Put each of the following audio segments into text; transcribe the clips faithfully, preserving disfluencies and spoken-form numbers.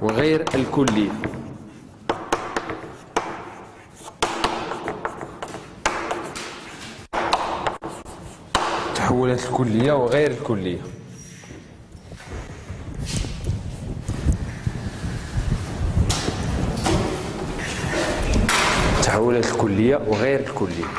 وغير الكلية. التحولات الكلية وغير الكلية. التحولات الكلية وغير الكلية.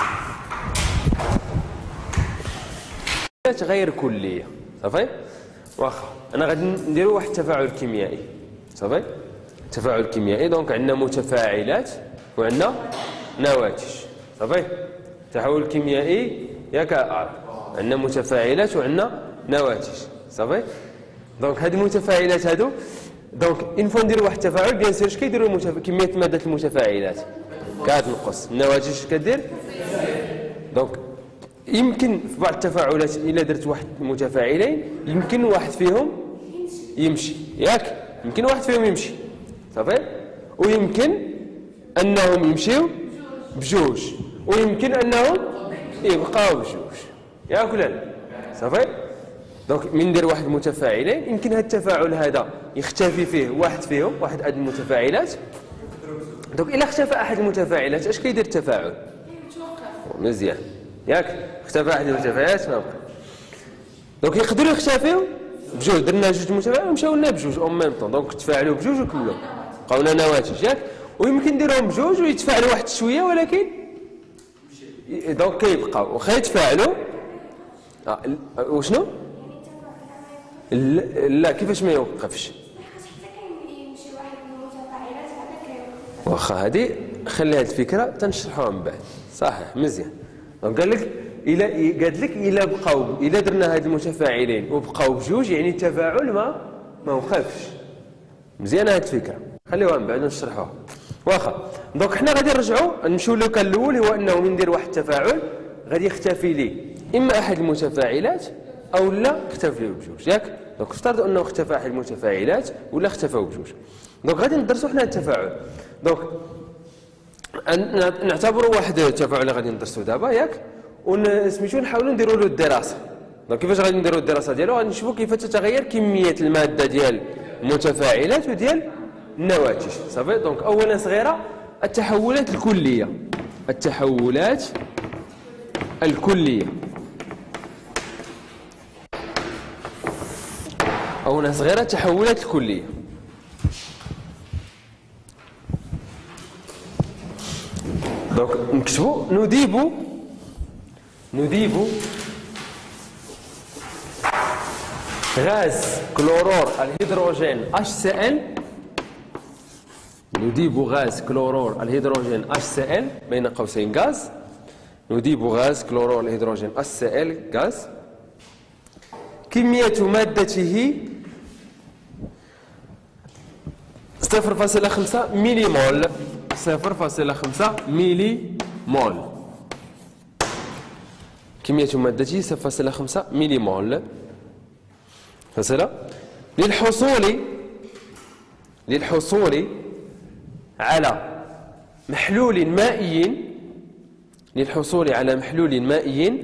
غير كلية صافي. واخا انا غادي نديرو واحد التفاعل كيميائي صافي. تفاعل كيميائي دونك عندنا متفاعلات وعندنا نواتج صافي. تحول كيميائي ياك عندنا متفاعلات وعندنا نواتج صافي. دونك هاد المتفاعلات هادو دونك اون فوا نديرو واحد التفاعل بيان سير اش كيديروا المتف... كميه ماده المتفاعلات كتنقص، النواتج اش كدير. دونك يمكن في بعض التفاعلات الا درت واحد المتفاعلين يمكن واحد فيهم يمشي ياك، يمكن واحد فيهم يمشي صافي، ويمكن انهم يمشيو بجوج، ويمكن انهم يبقاو بجوج ياك ولا لا صافي. دونك من ندير واحد المتفاعلين يمكن هذا التفاعل هذا يختفي فيه واحد فيهم، واحد عدد المتفاعلات. دونك الا اختفى احد المتفاعلات اش كيدير التفاعل؟ مزيان ياك، اختفى احد المتفاعلات ما بقى. دونك يقدروا يختفيو بجوج، درنا جوج متفاعلات ومشاو لنا بجوج او ميم طون، دونك تفاعلوا بجوج وكملوا بقاونا نواتج ياك. ويمكن نديرهم بجوج ويتفاعلوا واحد شويه ولكن دونك كيبقاو واخا يتفاعلوا. آه وشنو؟ لا كيفاش ما يوقفش؟ واخا هذه خلي هذه الفكره تنشرحوها من بعد صحيح مزيان. دونك قال لك الا قال لك الا بقاو الا درنا هاد المتفاعلين وبقاو بجوج يعني التفاعل ما ما وقفش. مزيانه هاد الفكره خليوها من بعد نشرحوها واخا. دونك حنا غادي نرجعوا نمشيو لو كان الاول، هو انه من ندير واحد التفاعل غادي يختفي لي اما احد المتفاعلات او لا اختفيو بجوج ياك. دونك افترضوا انه اختفى احد المتفاعلات ولا اختفاو بجوج. دونك غادي ندرسوا حنا التفاعل. دونك نعتبروا واحد التفاعل اللي غادي ندرسوا دابا ياك، ونسميتو نحاولوا نديروا له الدراسه. دونك كيفاش غادي نديروا الدراسه ديالو؟ غادي نشوفوا كيف تتغير كميه الماده ديال المتفاعلات وديال النواتج صافي. دونك اولا صغيره التحولات الكليه، التحولات الكليه اولا صغيره التحولات الكليه. دونك نكتبوا نذيب نذيب غاز كلورور الهيدروجين H C L، نذيب غاز كلورور الهيدروجين H C L بين قوسين غاز، نذيب غاز كلورور الهيدروجين H C L غاز، كمية مادته صفر فاصلة خمسة ميلي مول، صفر فاصلة خمسة ميلي مول. كمية مادته صفر فاصلة خمسة ميلي مول. فصلة للحصول للحصول على محلول مائي، للحصول على محلول مائي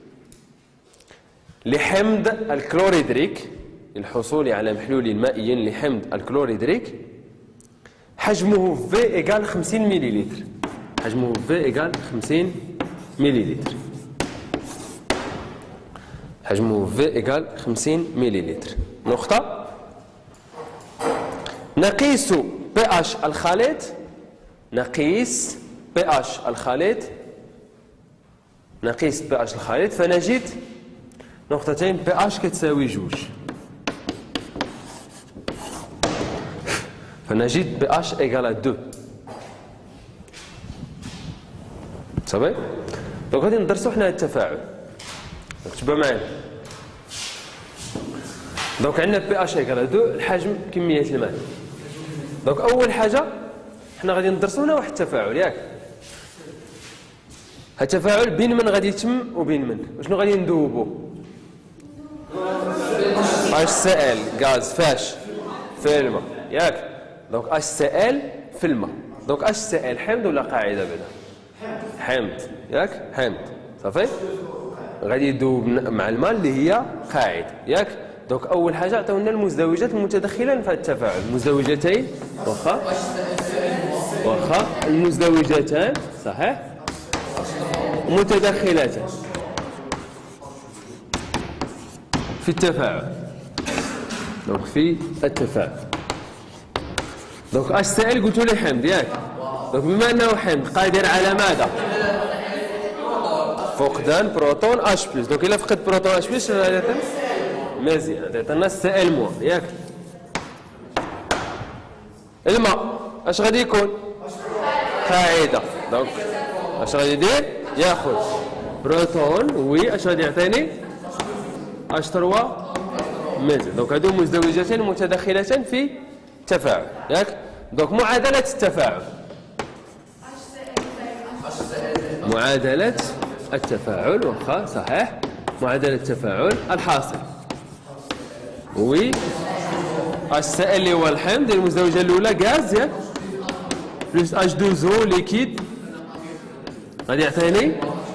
لحمض الكلوريدريك، للحصول على محلول مائي لحمض الكلوريدريك حجمه V إيكال خمسين مليلتر، حجمه V إيكال خمسين مليلتر، حجمه V إيكال خمسين مليلتر. نقطة. نقيس pH الخليط، نقيس pH الخليط، نقيس pH الخليط فنجد نقطتين pH كتساوي جوج، فنجد pH إيكال اثنين صافي. دونك غادي ندرسو حنا التفاعل، اكتبها معايا. دونك عندنا pH إيكال اثنين الحجم كمية الماء. دونك أول حاجة حنا غادي ندرسو هنا واحد التفاعل ياك. هاد التفاعل بين من غادي يتم وبين من؟ وشنو غادي ندوبو؟ H C L غاز فاش؟ في الماء ياك. دونك H C L في الماء. دونك H C L حمض ولا قاعدة بعدا؟ حمض ياك، حمض صافي. غادي يذوب مع الماء اللي هي قاعدة ياك. دونك اول حاجه عطاونا المزدوجات المتدخله في التفاعل، مزدوجتين واخا واخا المزدوجتان صحيح متدخلتان في التفاعل. دونك في التفاعل دونك اش سائل قلت له حمض ياك. دونك بما انه حمض قادر على ماذا؟ فقدان بروتون اش بلس. دونك الا فقد بروتون اش بلس شنو غادي يعطي؟ مزيان غادي يعطينا السائل موان ياك. الماء اش غادي يكون؟ قاعده. دونك اش غادي يدير؟ ياخذ بروتون وي اش غادي يعطيني؟ اش ثلاثة مزيان. دونك هادو مزدوجتين متداخلتان في التفاعل ياك. دونك معادله التفاعل، معادله التفاعل واخا صحيح، معادله التفاعل الحاصل وي السائل اللي هو الحمض المزدوجه الاولى غاز ياك بلس اش اثنين او ليكيد غادي يعطيني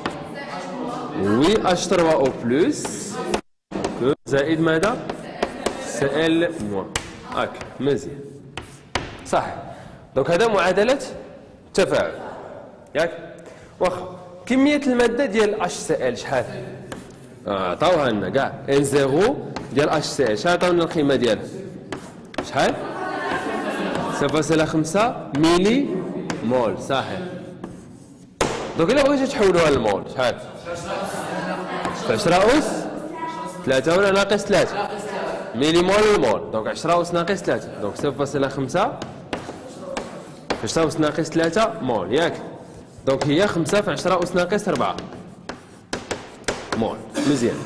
وي اش ثلاثة او بلس زائد ماذا؟ سائل موان هاك مزيان صحيح. دونك هذا معادله التفاعل ياك. واخا كميه الماده ديال اش سائل شحال؟ عطاوها لنا كاع ان صفر ديال اش سائل، شحال عطاونا القيمه ديالها؟ شحال؟ صفر فاصلة خمسة ميلي مول صحيح. دونك الا بغيتو تحولوها للمول شحال؟ في عشرة أس ثلاثة ولا ناقص ثلاثة؟ ميلي مول للمول. دونك عشرة أس ناقص ثلاثة دونك صفر فاصلة خمسة في عشرة أس ناقص ثلاثة مول ياك. دونك هي خمسة في عشرة أس ناقص أربعة مول مزيان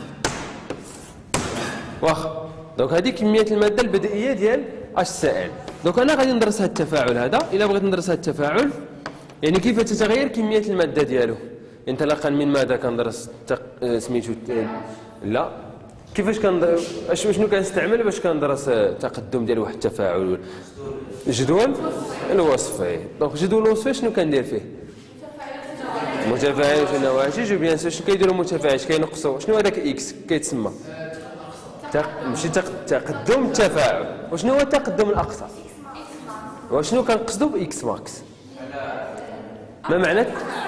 واخا. دونك هذه كمية المادة البدئية ديال اش سائل. دونك أنا غادي ندرس هذا التفاعل هذا. إلا بغيت ندرس هذا التفاعل يعني كيف تتغير كمية المادة ديالو، انطلاقا من ماذا كندرس تق... سميتو لا كيفاش كندرس شنو كنستعمل باش كندرس التقدم ديال واحد التفاعل؟ جدول الوصفي. دونك جدول الوصفي شنو كندير فيه؟ متفاعلات ونواتج وبيان سور شنو كيديروا المتفاعلات؟ كينقصوا شنو هذاك اكس كيتسمى ماشي تقدم التفاعل. وشنو هو التقدم الاقصى؟ وشنو كنقصدوا باكس ماكس؟ ما معنى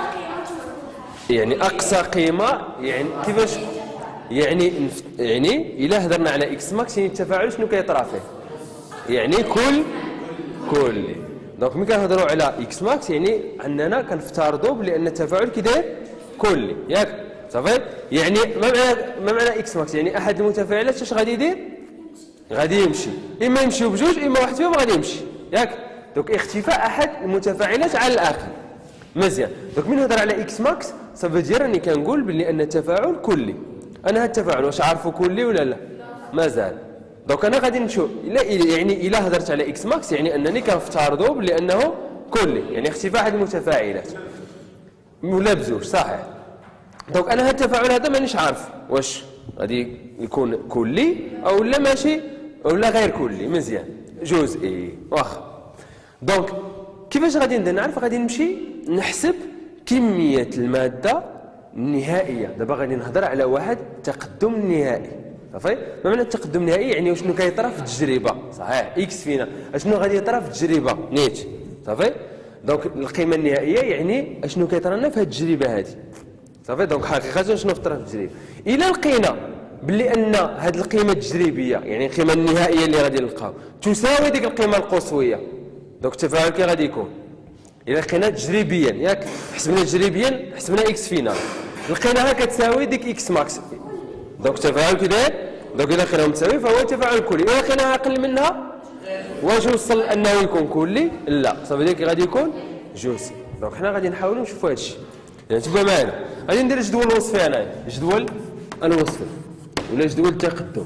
يعني اقصى قيمه؟ يعني كيفاش يعني يعني الا هضرنا على اكس ماكس يعني التفاعل شنو كيطرا فيه؟ يعني كل كلي. دونك ملي كنهضروا على اكس ماكس يعني اننا كنفترضوا بان التفاعل كيداير كلي ياك صافي. يعني ما معنى ما معنى اكس ماكس؟ يعني احد المتفاعلات اش غادي يدير؟ غادي يمشي، اما يمشيو بجوج اما واحد فيهم غادي يمشي ياك. دونك اختفاء احد المتفاعلات على الاخر مزيان. دونك من نهضر على اكس ماكس صافي دير راني كنقول بلي ان التفاعل كلي. انا هذا التفاعل واش عارفو كلي ولا لا؟ مازال. دونك انا غادي نشوف يعني الا هضرت على اكس ماكس يعني انني كنفترضوا بلي انه كلي، يعني اختفاء احد المتفاعلات ولا بزوج صحيح. دونك انا هذا التفاعل هذا مانيش عارف واش غادي يكون كلي او لا ماشي ولا غير كلي مزيان جزئي واخا. دونك كيفاش غادي ندير؟ نعرف غادي نمشي نحسب كميه الماده النهائيه. دابا غادي نهضر على واحد التقدم النهائي صافي. ما معنى التقدم النهائي؟ يعني شنو كيطرا في التجربه صحيح. اكس فينا شنو غادي يطرا في التجربه نيت صافي. دونك القيمه النهائيه يعني شنو كيطرا لنا في هذه التجربه هذه صافي. دونك حقيقه شنو طرا في التجربه؟ الا لقينا بلي ان هذه القيمه التجريبيه يعني القيمه النهائيه اللي غادي نلقاو تساوي ديك القيمه القصويه، دونك التفاعل كي غادي يكون؟ الا لقينا تجريبيا ياك حسبنا تجريبيا حسبنا اكس فينا لقيناها كتساوي ديك اكس ماكس، دونك التفاعل كي داير؟ دونك الا لقيناها متساوي فهو تفاعل كلي. الا لقيناها اقل منها واش وصل انه يكون كلي؟ لا صافي ديك غادي يكون جزئي. دونك حنا غادي نحاولوا نشوفوا هذا الشيء. يعني تبع معنا غادي ندير جدول الوصفي انايا، جدول الوصفي ولا جدول التقدم.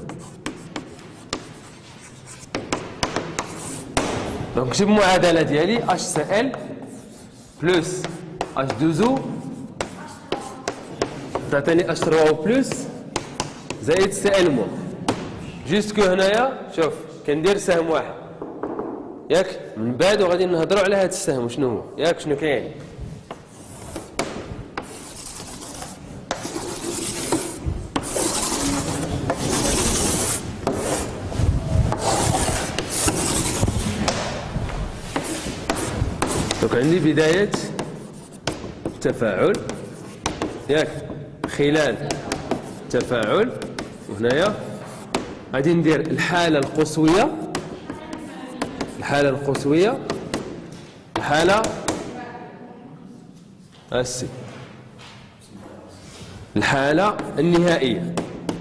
دونك نكتب المعادله ديالي اش سي ال بلس اش اثنين او تعطيني اش ثلاثة او بلس زائد سي ال مو. جوست كو هنايا شوف كندير سهم واحد ياك، من بعد وغادي نهضروا على هذا السهم شنو هو ياك شنو كاين. دونك عندي بداية تفاعل ياك خلال تفاعل، وهنايا غادي ندير الحالة القصوية، الحالة القصوية، الحالة السي، الحالة النهائية.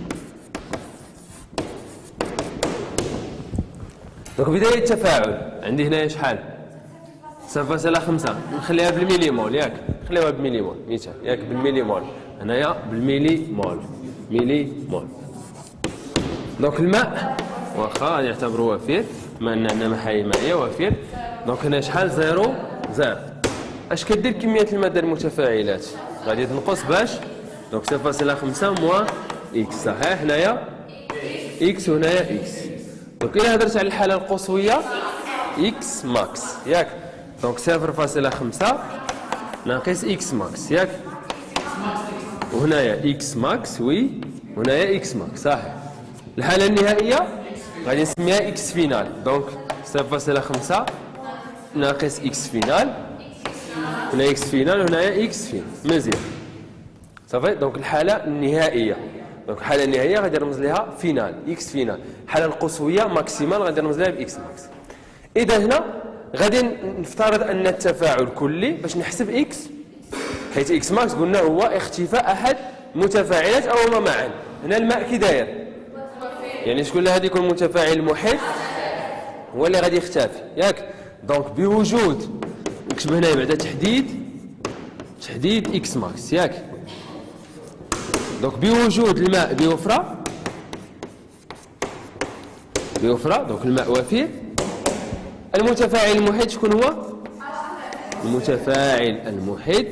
دونك بداية التفاعل عندي هنايا شحال؟ صفر فاصلة خمسة، نخليها بالميليمول ياك، نخليوها بالميليمول مثال ياك بالميليمول، هنايا بالميليمول، ميليمول. دونك الماء واخا غادي نعتبرو وفير بما ان عندنا محايا مائية وفير، دونك هنا شحال؟ زيرو زيرو. اش كدير كمية المادة المتفاعلات؟ غادي تنقص باش دونك صفر فاصلة خمسة موان اكس صحيح، هنايا اكس وهنايا اكس. دونك إلا هدرت على الحالة القصوية اكس ماكس ياك، دونك صفر فاصلة خمسة ناقص اكس ماكس ياك، وهنايا اكس ماكس وي، وهنايا اكس ماكس صحيح. الحالة النهائية غادي نسميها اكس فينال، دونك صفر فاصلة خمسة ناقص اكس فينال، هنا اكس فينال وهنايا اكس فين مزيان صافي. دونك الحالة النهائية، دونك الحالة النهائية غادي نرمز لها فينال اكس فينال، الحالة القصوية ماكسيمال غادي نرمز لها باكس ماكس. إذا هنا غادي نفترض أن التفاعل كلي باش نحسب اكس، حيث اكس ماكس قلنا هو اختفاء أحد متفاعلات أو هما معا. هنا الماء كي داير؟ يعني شكون اللي غادي يكون المتفاعل المحيط؟ هو اللي غادي يختفي ياك. دونك بوجود نكتب هنا بعدا تحديد تحديد اكس ماكس ياك، دونك بوجود الماء بوفرة بوفرة دونك الماء وفير، المتفاعل المحيط شكون هو؟ المتفاعل المحيط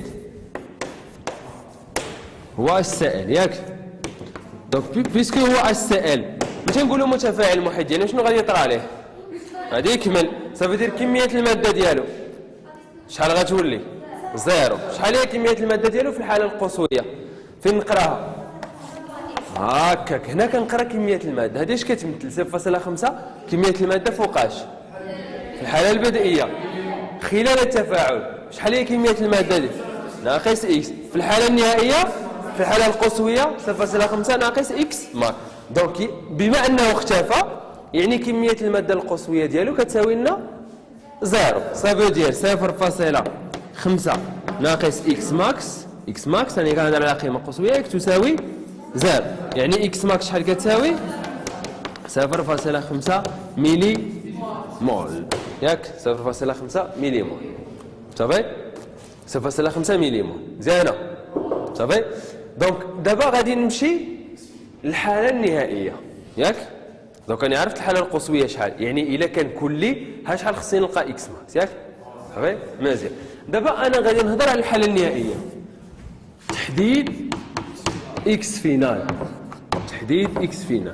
هو السائل ياك. دونك بيسكو هو السائل ملي نقولوا متفاعل محيط يعني شنو غادي يطرى عليه؟ غادي يكمل، صافي دير كمية المادة ديالو شحال غتولي؟ زيرو. شحال هي كمية المادة ديالو في الحالة القصوية؟ فين نقراها؟ هاكاك هنا كنقرا كمية المادة، هادي اش كتمثل؟ صفر فاصلة خمسة كمية المادة فوقاش؟ في الحالة البدئية. خلال التفاعل شحال هي كمية المادة دي؟ ناقص اكس. في الحالة النهائية في الحالة القصوية صفر فاصلة خمسة ناقص اكس ماك. دونك بما انه اختفى يعني كمية المادة القصوية ديالو كتساوي لنا زيرو. صافي ديال صفر فاصلة خمسة ناقص اكس ماكس، اكس ماكس راني كنهضر على قيمة قصوية اكس تساوي زيرو، يعني اكس ماكس شحال كتساوي؟ صفر فاصلة خمسة ميلي مول ياك، صفر فاصلة خمسة ميلي مول صافي، صفر فاصلة خمسة ميلي مول مزيانة صافي. دونك دابا غادي نمشي للحالة النهائية ياك. دونك انا عرفت الحالة القصوية شحال، يعني إلا كان كلي ها شحال خصني نلقى اكس ماكس ياك صافي مزيان. دابا انا غادي نهضر على الحالة النهائية، تحديد اكس فينال، تحديد اكس فينال.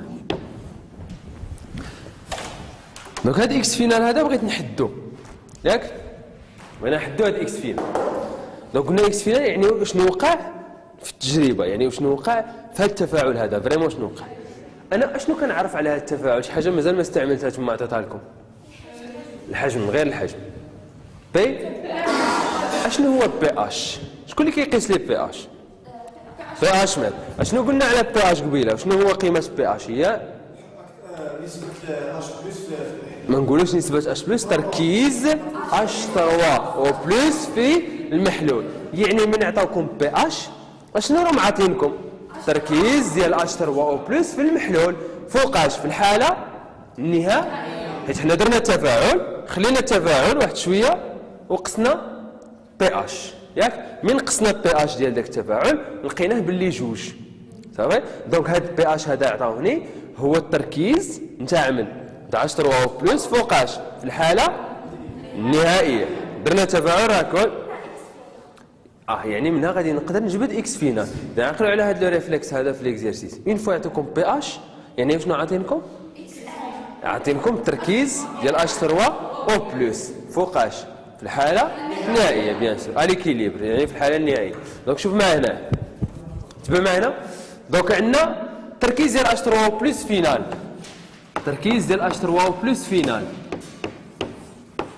دونك هاد اكس فينال هذا بغيت نحدو ياك، بغينا نحدو هاد اكس فينال. دونك قلنا اكس فينال يعني شنو وقع في التجربة، يعني شنو وقع في هاد التفاعل هذا فريمون شنو وقع. انا اشنو كنعرف على هاد التفاعل؟ شي حاجة مازال ما استعملتها ثم عطيتها لكم، الحجم غير الحجم. بي اشنو هو بي اش؟ شكون اللي كيقيس لي بي اش؟ بي اش مال. اشنو قلنا على بي اش قبيله؟ شنو هو قيمة بي اش؟ هي نسبة اش بلس، ما نقولوش نسبة اش بلس، تركيز اش ثلاثة او بلس في المحلول. يعني من عطاوكم بي اش اشنو راهم عاطينكم؟ تركيز ديال اش ثلاثة او بلس في المحلول فوقاش؟ في الحالة النهائية. حيت حنا درنا التفاعل، خلينا التفاعل واحد شوية وقسنا بي اش ياك. من قسنا بي اش ديال داك التفاعل لقيناه باللي جوج صافي. دونك هاد بي اش هذا عطاوني هو التركيز نتاع من تاع اش ثلاثة او بلس فوقاش؟ في الحالة النهائية. درنا تفاعل راكل اه يعني منها غادي نقدر نجبد اكس فينا. اذا عقلوا على هذا لو ريفلكس هذا في ليكزيرسيس، اون فوا يعطيكم بي اش يعني شنو عاطينكم؟ عاطينكم التركيز ديال اش ثلاثة او بلس فوقاش؟ في الحالة النهائية بيان سور، اليكيليبر يعني في الحالة النهائية. دونك شوف معنا تبع معنا. دونك عندنا تركيز ديال اش ثلاثة او بلس فينال، تركيز ديال اش ثلاثة او بلس فينال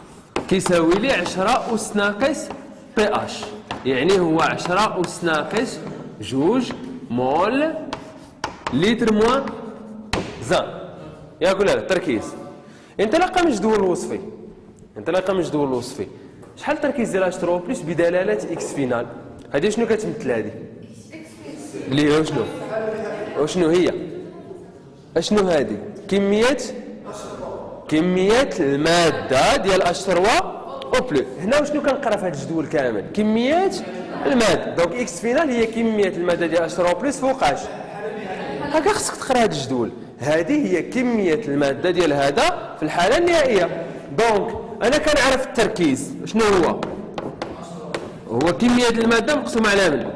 كيساوي لي عشرة أس ناقص بي اش، يعني هو عشرة أس ناقص جوج مول لتر موان زان. ياك ولا لا؟ التركيز انطلاقا من الجدول الوصفي، انطلاقا من الجدول الوصفي شحال التركيز ديال اش ثلاثة او بلس بدلاله اكس فينال؟ هذه شنو كتمثل؟ هذه اللي هو شنو؟ وشنو هي؟ اشنو هذه؟ كميه كميه الماده ديال اش ثلاثة او بلس. هنا وشنو كنقرا في هذا الجدول كامل؟ كميه الماده. دونك اكس فينال هي كميه الماده ديال اش ثلاثة او بلس فوق اش. هكا خصك تقرا هذا الجدول. هذه هي كميه الماده ديال هذا في الحاله النهائيه. دونك انا كنعرف التركيز شنو هو؟ هو كميه الماده مقسومه على من؟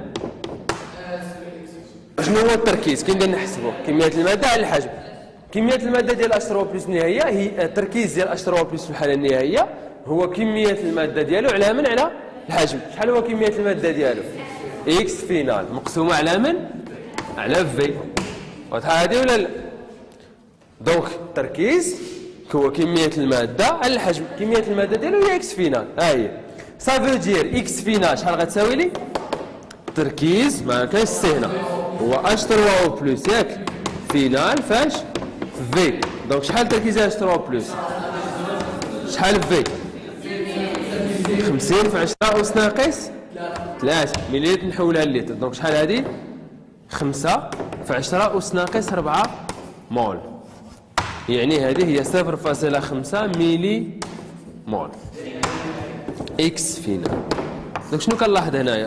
شنو هو التركيز؟ كي ندير نحسبوا كميه الماده على الحجم. كميه الماده ديال اش ثلاثة بلس النهائيه هي التركيز ديال اش ثلاثة بلس في الحاله النهائيه هو كميه الماده ديالو على من؟ على الحجم. شحال هو كميه الماده ديالو؟ اكس فينال مقسومه على من؟ على في. واضحه هذه ولا لا؟ دونك التركيز هو كميه الماده على الحجم. كميه الماده ديالو هي اكس فينال. ها هي صافي دير اكس فينال شحال غتساوي لي؟ التركيز ما كاينش سي هنا هو اش ثلاثة او بلس ياك فينال فاش في. دونك شحال تركيز اش ثلاثة بلس؟ شحال في؟ خمسين في عشرة أس ناقص ثلاثة مليلتر نحولها للتر. دونك شحال هذه؟ خمسة في عشرة أس ناقص أربعة مول، يعني هذه هي صفر فاصلة خمسة ميلي مول اكس فينال. دونك شنو كنلاحظ هنايا؟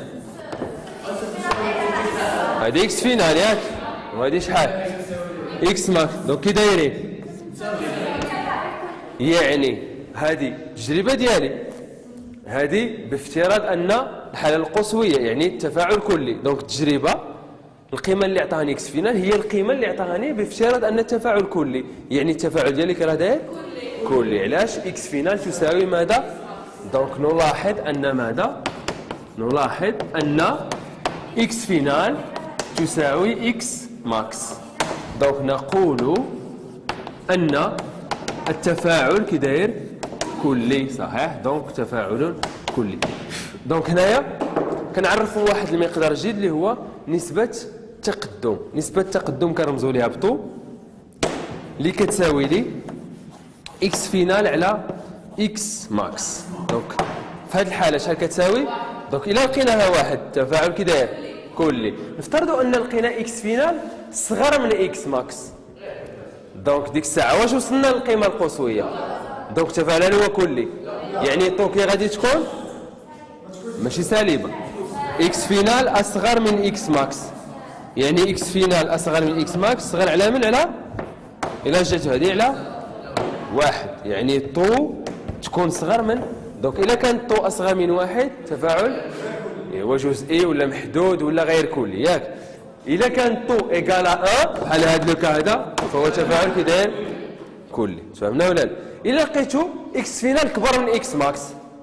هذه اكس فينال ياك، وهذه شحال؟ اكس ماكس. دونك كي دايرين؟ يعني هذه التجربه ديالي هذه بافتراض ان الحاله القصويه يعني التفاعل كلي. دونك التجربه القيمه اللي عطاهني اكس فينال هي القيمه اللي عطاهني بافتراض ان التفاعل كلي، يعني التفاعل ديالي راه داير كلي. علاش؟ اكس فينال تساوي ماذا؟ دونك نلاحظ ان ماذا؟ نلاحظ ان اكس فينال تساوي اكس ماكس. دونك نقول ان التفاعل كي داير كلي صحيح. دونك تفاعل كلي. دونك هنايا كنعرفوا واحد المقدار جديد اللي هو نسبة التقدم. نسبة التقدم كنرمزوا ليها بطو اللي كتساوي لي اكس فينال على اكس ماكس. دونك في هذه الحالة شحال كتساوي؟ دونك إلا لقيناها واحد التفاعل كي داير كلي، نفترضوا ان لقينا اكس فينال صغر من اكس ماكس. دونك ديك الساعة واش وصلنا للقيمة القصوية؟ دونك التفاعل هو كلي، يعني طو كي غادي تكون ماشي سالبة. اكس فينال اصغر من اكس ماكس، يعني اكس فينال اصغر من اكس ماكس صغر على من؟ على الى جات هذه على واحد، يعني طو تكون صغر من. دونك الا كان طو اصغر من واحد تفاعل هو جزئي ولا محدود ولا غير كلي ياك. الا كان طو ايكال واحد بحال هذا لو كا هذا فهو تفاعل كي داير كلي. فهمنا ولا لا؟ الا لقيتو اكس فينال كبر من اكس ماكس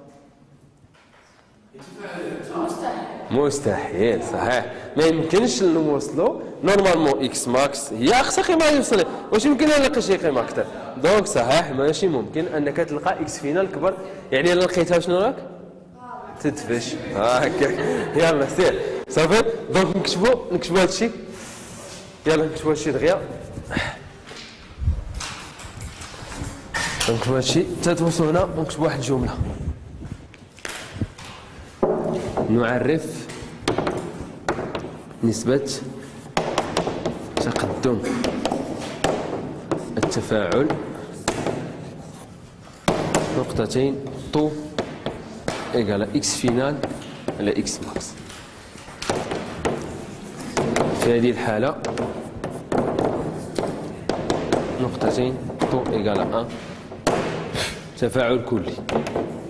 مستحيل صحيح. ما يمكنش نوصلوا نورمالمون اكس ماكس هي اقصى قيمه يوصل. واش يمكن نلقى شي قيمه اكثر؟ دونك صحيح ماشي ممكن انك تلقى اكس فينال كبر. يعني الا لقيتها شنو راك تدفش هكاك. يلا سير صافي. دونك نكتبوا نكتبوا هذا الشيء. يلا نكتبوا هذا الشيء دغيا. نكتبوا هذا الشيء تتوصلوا هنا ونكتبوا واحد الجمله. نعرف نسبة تقدم التفاعل نقطتين طو إيكال إكس فينال على إكس ماكس. في هذه الحالة نقطتين طو إيكال واحد تفاعل كلي.